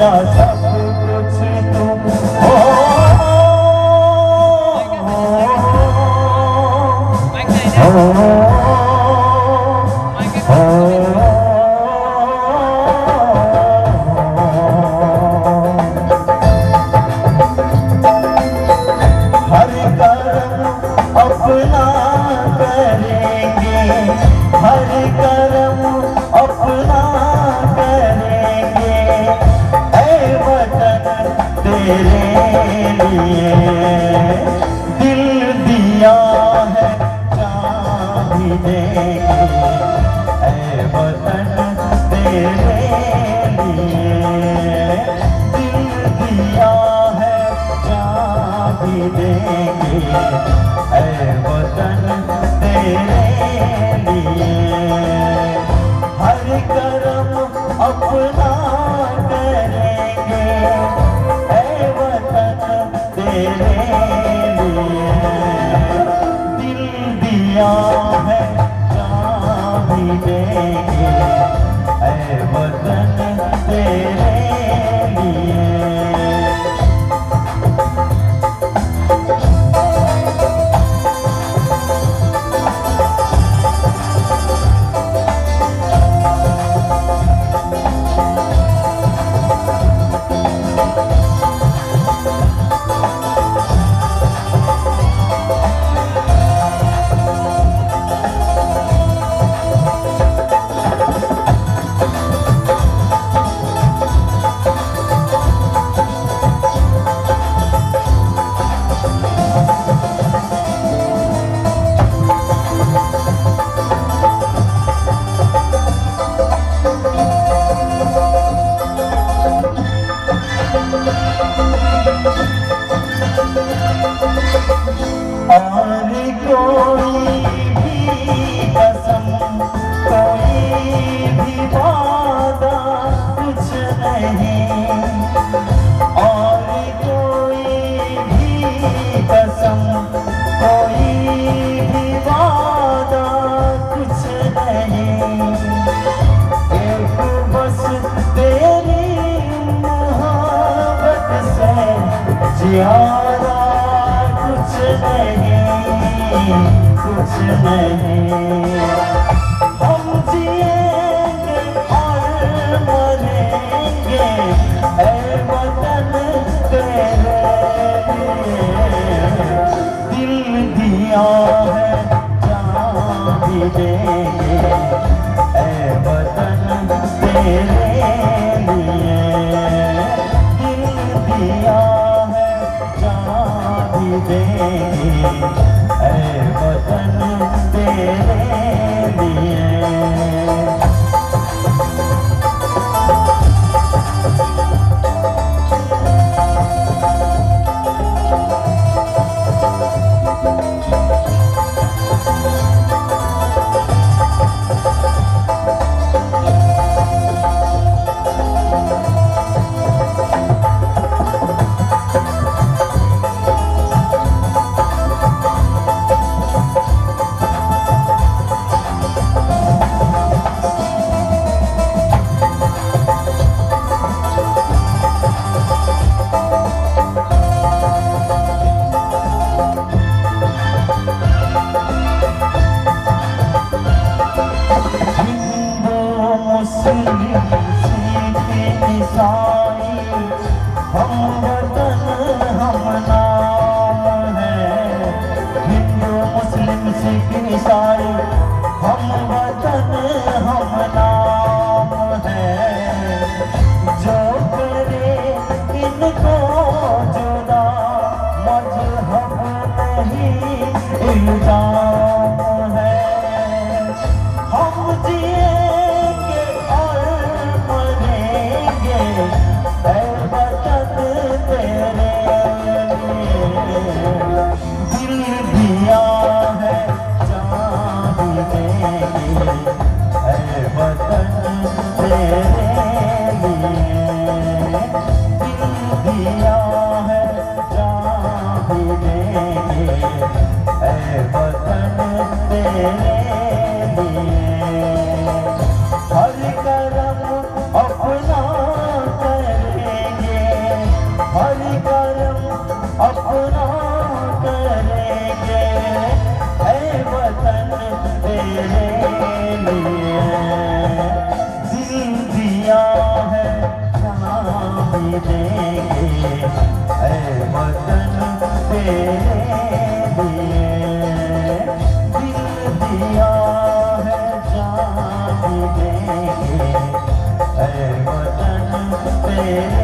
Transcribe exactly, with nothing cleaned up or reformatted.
मेरा सब कुछ तुम हो। हर कर्म अपना करेंगे, हर कर्म अपना करेंगे, ऐ वतन तेरे लिए दिल दिया है जान भी देंगे, ऐ वतन तेरे लिए दिल दिया है जान भी देंगे, ऐ वतन तेरे लिए हर कर्म अपना करेंगे, ऐ वतन तेरे लिए दिल दिया है जान भी देंगे, ऐ वतन तेरे लिए। और कोई भी कसम, कोई भी वादा कुछ नहीं, और कोई भी कसम, कोई भी वादा कुछ नहीं, एक बस तेरी मोहब्बत से ज्यादा कुछ नहीं, कुछ नहीं। हम जिएंगे और मरेंगे, ऐ वतन तेरे लिए दिल दिया है जान भी देंगे, ऐ वतन तेरे लिए दिल दिया है जान भी देंगे, ऐ वतन तेरे लिए। अपना करेंगे ऐ वतन तेरे लिए। दिल दिया है जान भी देंगे ऐ वतन तेरे लिए। दिल दिया है जान भी देंगे ऐ वतन तेरे